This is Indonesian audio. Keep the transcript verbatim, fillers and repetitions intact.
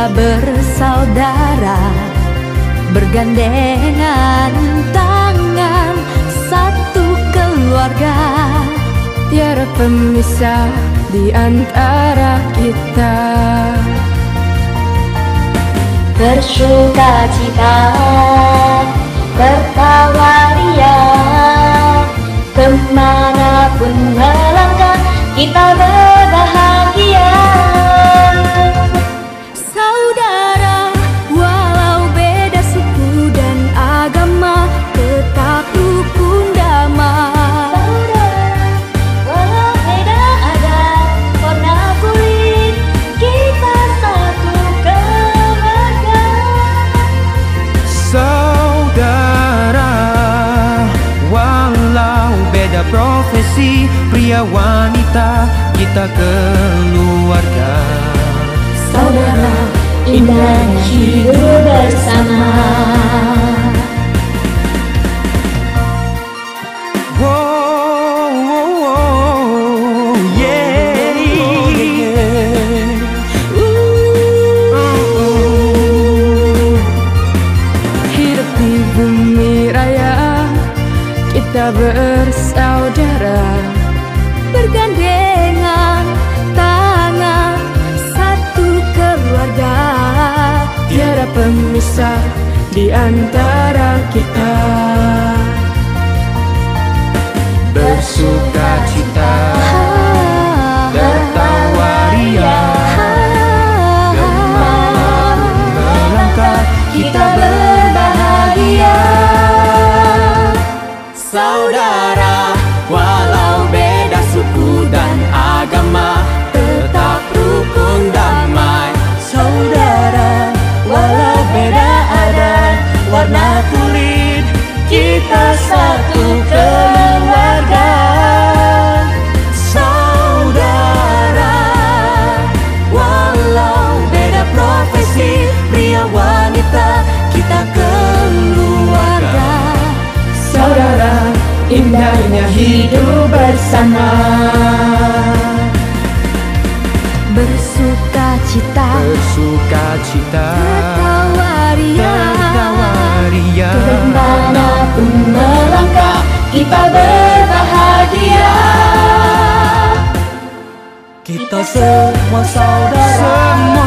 kita bersaudara, bergandengan tangan, satu keluarga. Tiada pemisah di antara kita. Bersuka cita, tertawa ria, kemanapun melangkah kita berbahagia. Saudara, walau beda suku dan agama, tetap rukun damai. Saudara, walau beda adat, warna kulit, kita satu keluarga. Saudara, walau beda profesi, pria wanita, kita keluarga. Saudara, indahnya hidup bersama. Wow, wow, wow, yeah. Ooh, ooh. Hidup di bumi raya, kita bersaudara, bergandengan tangan, satu keluarga. Tiada pemisah di antara kita. Bersuka cita, tertawa ria, kemanapun melangkah kita berbahagia. Saudara, walau beda suku dan agama, tetap rukun damai. Saudara, walau beda adat, warna kulit, kita satu keluarga. Saudara, walau beda profesi, pria wanita, kita keluarga. Saudara, indahnya hidup bersama. Bersuka cita, Bersuka cita, tertawa ria, tertawa ria, Kemanapun melangkah kita berbahagia. kita semua saudara. Semua